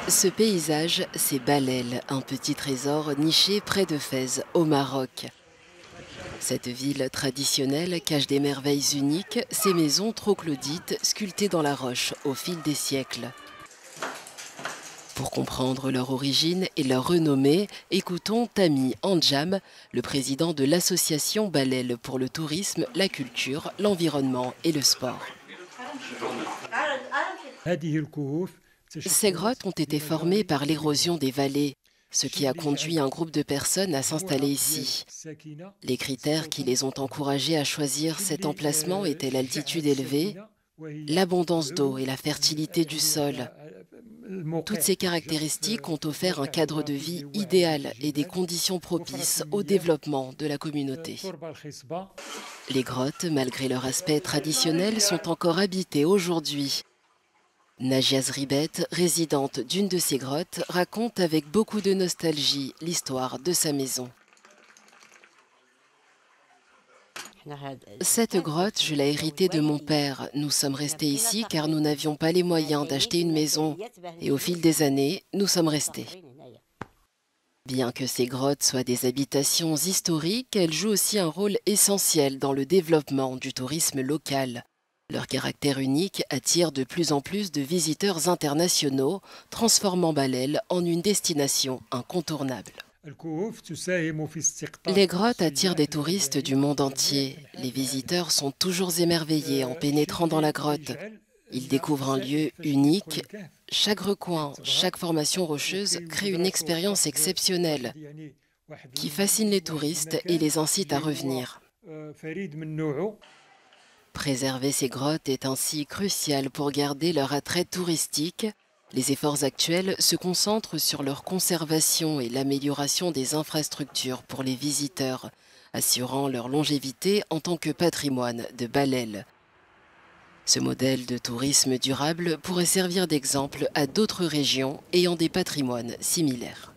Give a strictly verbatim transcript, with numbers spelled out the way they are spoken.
Ce paysage, c'est Balel, un petit trésor niché près de Fès, au Maroc. Cette ville traditionnelle cache des merveilles uniques, ces maisons troglodytes sculptées dans la roche au fil des siècles. Pour comprendre leur origine et leur renommée, écoutons Tami Andjam, le président de l'association Balel pour le tourisme, la culture, l'environnement et le sport. Ces grottes ont été formées par l'érosion des vallées, ce qui a conduit un groupe de personnes à s'installer ici. Les critères qui les ont encouragés à choisir cet emplacement étaient l'altitude élevée, l'abondance d'eau et la fertilité du sol. Toutes ces caractéristiques ont offert un cadre de vie idéal et des conditions propices au développement de la communauté. Les grottes, malgré leur aspect traditionnel, sont encore habitées aujourd'hui. Najia Zribet, résidente d'une de ces grottes, raconte avec beaucoup de nostalgie l'histoire de sa maison. Cette grotte, je l'ai héritée de mon père. Nous sommes restés ici car nous n'avions pas les moyens d'acheter une maison. Et au fil des années, nous sommes restés. Bien que ces grottes soient des habitations historiques, elles jouent aussi un rôle essentiel dans le développement du tourisme local. Leur caractère unique attire de plus en plus de visiteurs internationaux, transformant Balel en une destination incontournable. Les grottes attirent des touristes du monde entier. Les visiteurs sont toujours émerveillés en pénétrant dans la grotte. Ils découvrent un lieu unique. Chaque recoin, chaque formation rocheuse crée une expérience exceptionnelle qui fascine les touristes et les incite à revenir. Préserver ces grottes est ainsi crucial pour garder leur attrait touristique. Les efforts actuels se concentrent sur leur conservation et l'amélioration des infrastructures pour les visiteurs, assurant leur longévité en tant que patrimoine de Balel. Ce modèle de tourisme durable pourrait servir d'exemple à d'autres régions ayant des patrimoines similaires.